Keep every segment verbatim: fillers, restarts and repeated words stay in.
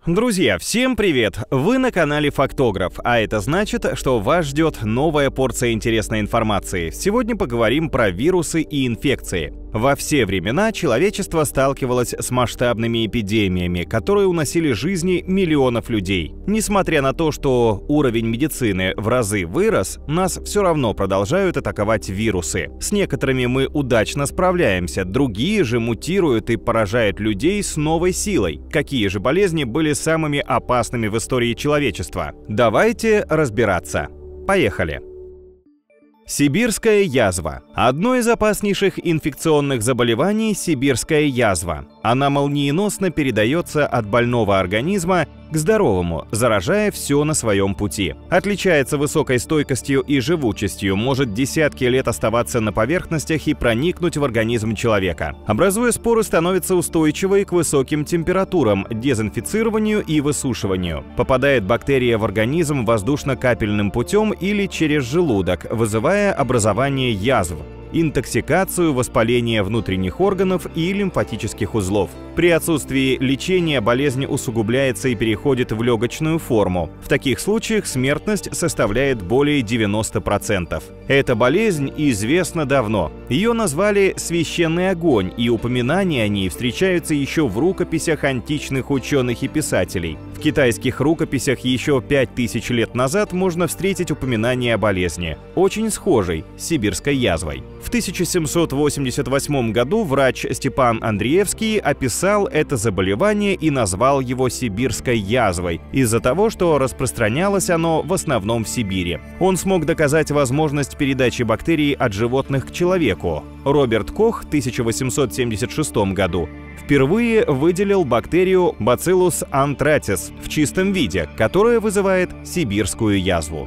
Друзья, всем привет! Вы на канале Фактограф, а это значит, что вас ждет новая порция интересной информации. Сегодня поговорим про вирусы и инфекции. Во все времена человечество сталкивалось с масштабными эпидемиями, которые уносили жизни миллионов людей. Несмотря на то, что уровень медицины в разы вырос, нас все равно продолжают атаковать вирусы. С некоторыми мы удачно справляемся, другие же мутируют и поражают людей с новой силой. Какие же болезни были самыми опасными в истории человечества? Давайте разбираться. Поехали! Сибирская язва. Одно из опаснейших инфекционных заболеваний – сибирская язва. Она молниеносно передается от больного организма к здоровому, заражая все на своем пути. Отличается высокой стойкостью и живучестью, может десятки лет оставаться на поверхностях и проникнуть в организм человека. Образуя споры, становится устойчивой к высоким температурам, дезинфицированию и высушиванию. Попадает бактерия в организм воздушно-капельным путем или через желудок, вызывая образование язв, интоксикацию, воспаление внутренних органов и лимфатических узлов. При отсутствии лечения болезнь усугубляется и переходит в легочную форму. В таких случаях смертность составляет более девяноста процентов. Эта болезнь известна давно. Ее назвали «священный огонь», и упоминания о ней встречаются еще в рукописях античных ученых и писателей. В китайских рукописях еще пять тысяч лет назад можно встретить упоминание о болезни, очень схожей с сибирской язвой. В тысяча семьсот восемьдесят восьмом году врач Степан Андреевский описал это заболевание и назвал его сибирской язвой из-за того, что распространялось оно в основном в Сибири. Он смог доказать возможность передачи бактерий от животных к человеку. Роберт Кох в тысяча восемьсот семьдесят шестом году впервые выделил бактерию Bacillus anthracis в чистом виде, которая вызывает сибирскую язву.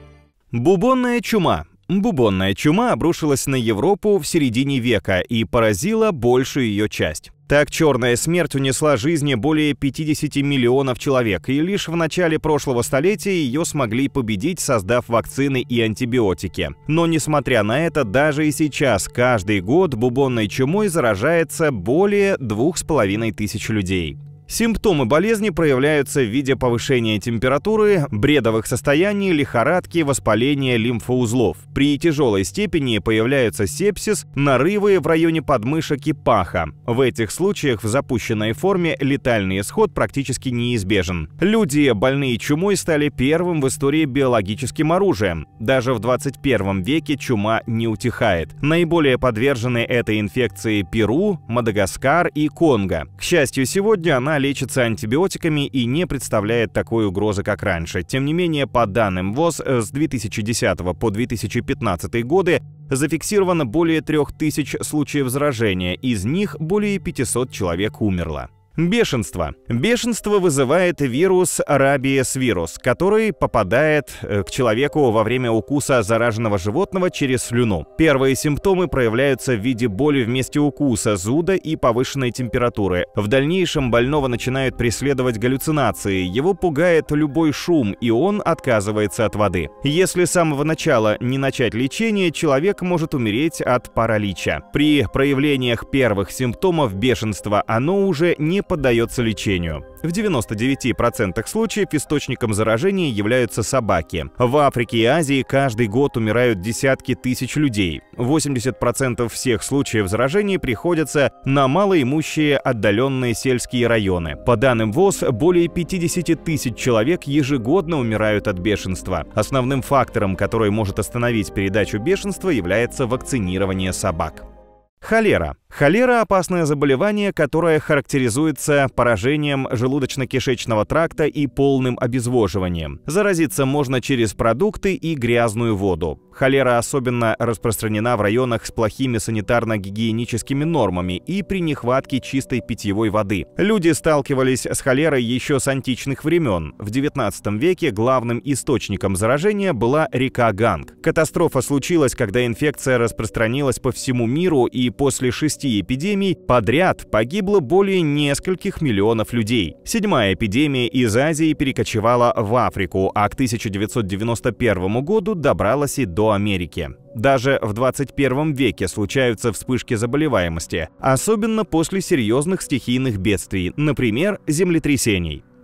Бубонная чума. Бубонная чума обрушилась на Европу в середине века и поразила большую ее часть. Так, черная смерть унесла жизни более пятидесяти миллионов человек, и лишь в начале прошлого столетия ее смогли победить, создав вакцины и антибиотики. Но, несмотря на это, даже и сейчас каждый год бубонной чумой заражается более двух с половиной тысяч людей. Симптомы болезни проявляются в виде повышения температуры, бредовых состояний, лихорадки, воспаления лимфоузлов. При тяжелой степени появляются сепсис, нарывы в районе подмышек и паха. В этих случаях в запущенной форме летальный исход практически неизбежен. Люди, больные чумой, стали первым в истории биологическим оружием. Даже в двадцать первом веке чума не утихает. Наиболее подвержены этой инфекции Перу, Мадагаскар и Конго. К счастью, сегодня она лечится антибиотиками и не представляет такой угрозы, как раньше. Тем не менее, по данным ВОЗ, с две тысячи десятого по две тысячи пятнадцатый годы зафиксировано более трех тысяч случаев заражения, из них более пятисот человек умерло. Бешенство. Бешенство вызывает вирус рабиес вирус, который попадает к человеку во время укуса зараженного животного через слюну. Первые симптомы проявляются в виде боли в месте укуса, зуда и повышенной температуры. В дальнейшем больного начинают преследовать галлюцинации, его пугает любой шум, и он отказывается от воды. Если с самого начала не начать лечение, человек может умереть от паралича. При проявлениях первых симптомов бешенства оно уже не поддается лечению. В девяноста девяти процентах случаев источником заражения являются собаки. В Африке и Азии каждый год умирают десятки тысяч людей. восемьдесят процентов всех случаев заражения приходятся на малоимущие отдаленные сельские районы. По данным ВОЗ, более пятидесяти тысяч человек ежегодно умирают от бешенства. Основным фактором, который может остановить передачу бешенства, является вакцинирование собак. Холера. Холера – опасное заболевание, которое характеризуется поражением желудочно-кишечного тракта и полным обезвоживанием. Заразиться можно через продукты и грязную воду. Холера особенно распространена в районах с плохими санитарно-гигиеническими нормами и при нехватке чистой питьевой воды. Люди сталкивались с холерой еще с античных времен. В девятнадцатом веке главным источником заражения была река Ганг. Катастрофа случилась, когда инфекция распространилась по всему миру, и после шести эпидемий подряд погибло более нескольких миллионов людей. Седьмая эпидемия из Азии перекочевала в Африку, а к тысяча девятьсот девяносто первому году добралась и до Америки. Даже в двадцать первом веке случаются вспышки заболеваемости, особенно после серьезных стихийных бедствий, например, землетрясений.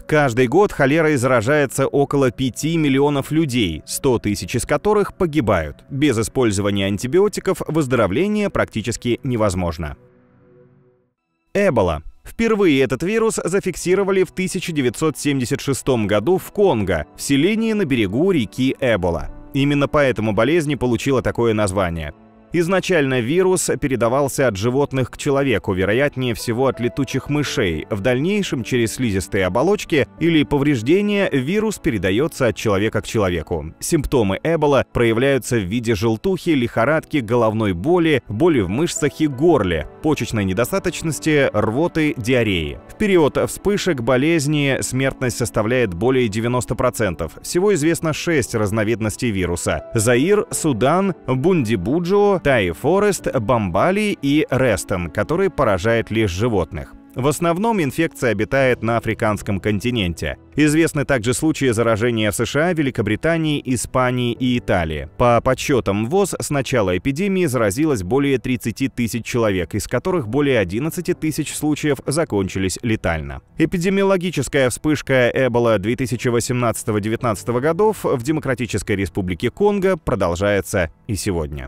Каждый год холерой заражается около пяти миллионов людей, сто тысяч из которых погибают. Без использования антибиотиков выздоровление практически невозможно. Эбола. Впервые этот вирус зафиксировали в тысяча девятьсот семьдесят шестом году в Конго, в селении на берегу реки Эбола. Именно поэтому болезнь получила такое название. Изначально вирус передавался от животных к человеку, вероятнее всего от летучих мышей. В дальнейшем через слизистые оболочки или повреждения вирус передается от человека к человеку. Симптомы Эбола проявляются в виде желтухи, лихорадки, головной боли, боли в мышцах и горле, почечной недостаточности, рвоты, диареи. В период вспышек болезни смертность составляет более девяноста процентов. Всего известно шесть разновидностей вируса: Заир, Судан, Бундибуджо, Тай-Форест, Бамбали и Рестон, который поражает лишь животных. В основном инфекция обитает на африканском континенте. Известны также случаи заражения в США, Великобритании, Испании и Италии. По подсчетам ВОЗ, с начала эпидемии заразилось более тридцати тысяч человек, из которых более одиннадцати тысяч случаев закончились летально. Эпидемиологическая вспышка Эбола две тысячи восемнадцатого — две тысячи девятнадцатого годов в Демократической Республике Конго продолжается и сегодня.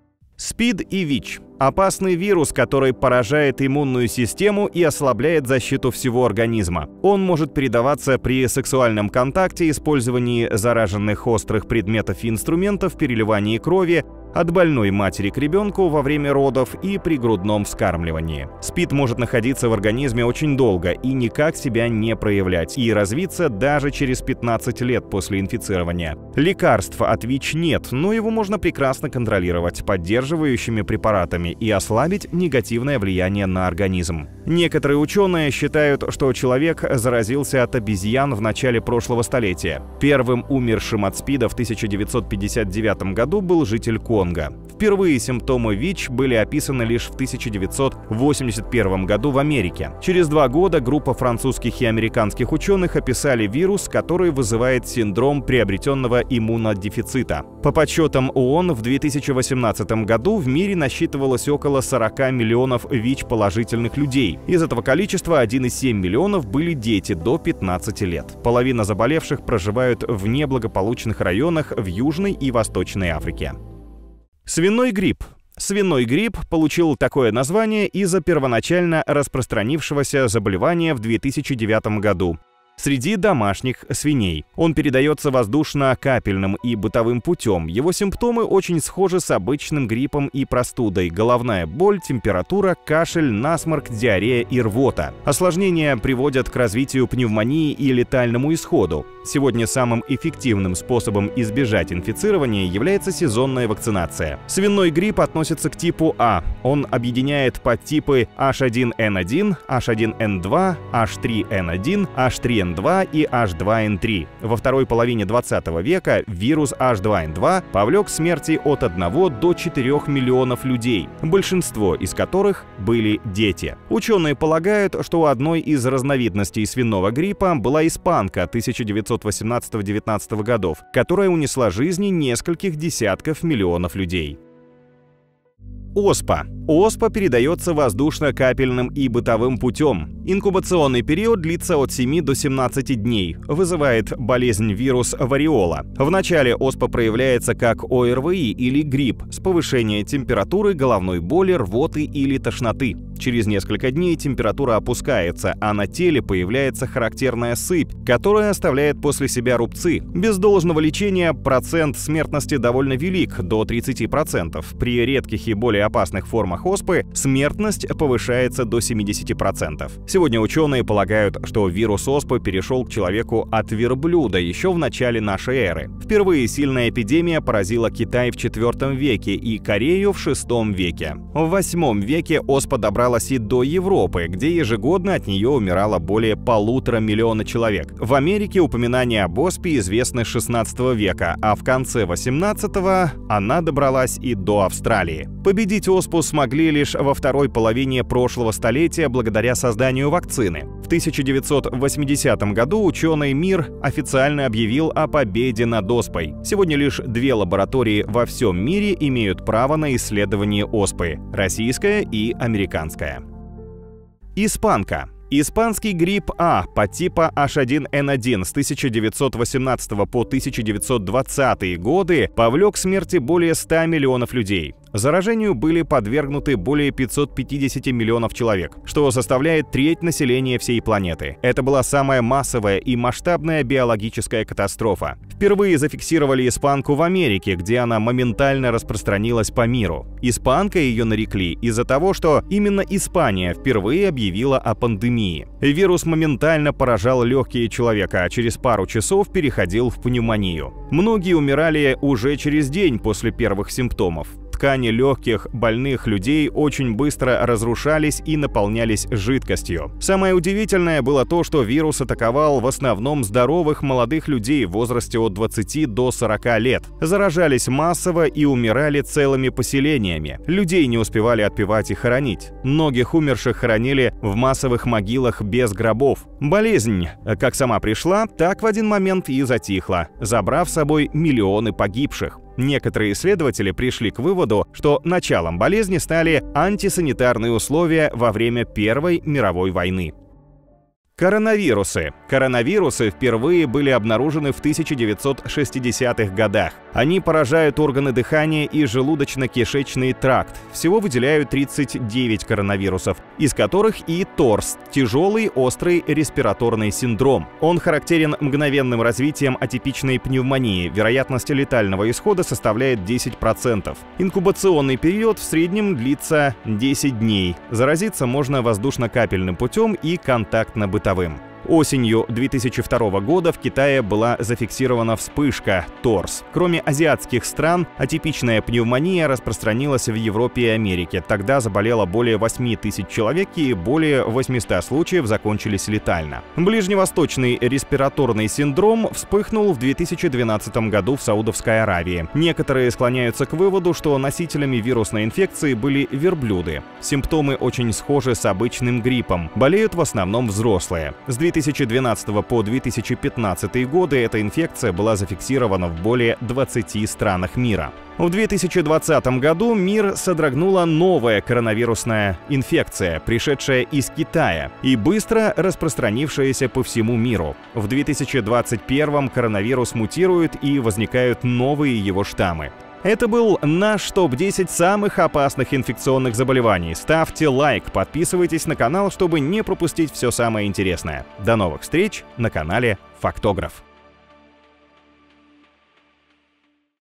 СПИД и ВИЧ – опасный вирус, который поражает иммунную систему и ослабляет защиту всего организма. Он может передаваться при сексуальном контакте, использовании зараженных острых предметов и инструментов, переливании крови, от больной матери к ребенку во время родов и при грудном вскармливании. СПИД может находиться в организме очень долго и никак себя не проявлять, и развиться даже через пятнадцать лет после инфицирования. Лекарств от ВИЧ нет, но его можно прекрасно контролировать поддерживающими препаратами и ослабить негативное влияние на организм. Некоторые ученые считают, что человек заразился от обезьян в начале прошлого столетия. Первым умершим от СПИДа в тысяча девятьсот пятьдесят девятом году был житель Конго. Впервые симптомы ВИЧ были описаны лишь в тысяча девятьсот восемьдесят первом году в Америке. Через два года группа французских и американских ученых описали вирус, который вызывает синдром приобретенного иммунодефицита. По подсчетам ООН, в две тысячи восемнадцатом году в мире насчитывалось около сорока миллионов ВИЧ-положительных людей. Из этого количества один и семь десятых миллионов были дети до пятнадцати лет. Половина заболевших проживают в неблагополучных районах в Южной и Восточной Африке. Свиной грипп. Свиной грипп получил такое название из-за первоначально распространившегося заболевания в две тысячи девятом году среди домашних свиней. Он передается воздушно-капельным и бытовым путем. Его симптомы очень схожи с обычным гриппом и простудой: головная боль, температура, кашель, насморк, диарея и рвота. Осложнения приводят к развитию пневмонии и летальному исходу. Сегодня самым эффективным способом избежать инфицирования является сезонная вакцинация. Свиной грипп относится к типу А. Он объединяет подтипы эйч один эн один, эйч один эн два, эйч три эн один, эйч три эн два и эйч два эн три. Во второй половине двадцатого века вирус эйч два эн два повлек смерти от одного до четырёх миллионов людей, большинство из которых были дети. Ученые полагают, что у одной из разновидностей свиного гриппа была испанка тысяча девятьсот восемнадцатого — девятнадцатого годов, которая унесла жизни нескольких десятков миллионов людей. ОСПА. ОСПА передается воздушно-капельным и бытовым путем. Инкубационный период длится от семи до семнадцати дней. Вызывает болезнь вирус вариола. Вначале ОСПА проявляется как ОРВИ или грипп с повышением температуры, головной боли, рвоты или тошноты. Через несколько дней температура опускается, а на теле появляется характерная сыпь, которая оставляет после себя рубцы. Без должного лечения процент смертности довольно велик, до тридцати процентов. При редких и более опасных формах оспы смертность повышается до семидесяти процентов. Сегодня ученые полагают, что вирус оспы перешел к человеку от верблюда еще в начале нашей эры. Впервые сильная эпидемия поразила Китай в четвёртом веке и Корею в шестом веке. В восьмом веке оспа добралась и до Европы, где ежегодно от нее умирало более полутора миллиона человек. В Америке упоминания об оспе известны с шестнадцатого века, а в конце восемнадцатого она добралась и до Австралии. Победить оспу смогли лишь во второй половине прошлого столетия благодаря созданию вакцины. В тысяча девятьсот восьмидесятом году ученый мир официально объявил о победе над оспой. Сегодня лишь две лаборатории во всем мире имеют право на исследование оспы – российская и американская. Испанка. Испанский грипп А подтипа эйч один эн один с тысяча девятьсот восемнадцатого по тысяча девятьсот двадцатые годы повлек к смерти более ста миллионов людей. Заражению были подвергнуты более пятисот пятидесяти миллионов человек, что составляет треть населения всей планеты. Это была самая массовая и масштабная биологическая катастрофа. Впервые зафиксировали испанку в Америке, где она моментально распространилась по миру. Испанкой ее нарекли из-за того, что именно Испания впервые объявила о пандемии. Вирус моментально поражал легкие человека, а через пару часов переходил в пневмонию. Многие умирали уже через день после первых симптомов. Ткани легких больных людей очень быстро разрушались и наполнялись жидкостью. Самое удивительное было то, что вирус атаковал в основном здоровых молодых людей в возрасте от двадцати до сорока лет. Заражались массово и умирали целыми поселениями. Людей не успевали отпевать и хоронить. Многих умерших хоронили в массовых могилах без гробов. Болезнь, как сама пришла, так в один момент и затихла, забрав с собой миллионы погибших. Некоторые исследователи пришли к выводу, что началом болезни стали антисанитарные условия во время Первой мировой войны. Коронавирусы. Коронавирусы впервые были обнаружены в тысяча девятьсот шестидесятых годах. Они поражают органы дыхания и желудочно-кишечный тракт. Всего выделяют тридцать девять коронавирусов, из которых и торс – тяжелый острый респираторный синдром. Он характерен мгновенным развитием атипичной пневмонии. Вероятность летального исхода составляет десять процентов. Инкубационный период в среднем длится десять дней. Заразиться можно воздушно-капельным путем и контактно-бытовым. Осенью две тысячи второго года в Китае была зафиксирована вспышка торс. Кроме азиатских стран, атипичная пневмония распространилась в Европе и Америке. Тогда заболело более восьми тысяч человек, и более восьмисот случаев закончились летально. Ближневосточный респираторный синдром вспыхнул в две тысячи двенадцатом году в Саудовской Аравии. Некоторые склоняются к выводу, что носителями вирусной инфекции были верблюды. Симптомы очень схожи с обычным гриппом. Болеют в основном взрослые. С две тысячи двенадцатого по две тысячи пятнадцатый годы эта инфекция была зафиксирована в более двадцати странах мира. В две тысячи двадцатом году мир содрогнула новая коронавирусная инфекция, пришедшая из Китая и быстро распространившаяся по всему миру. В две тысячи двадцать первом коронавирус мутирует и возникают новые его штаммы. Это был наш топ десять самых опасных инфекционных заболеваний. Ставьте лайк, подписывайтесь на канал, чтобы не пропустить все самое интересное. До новых встреч на канале Фактограф.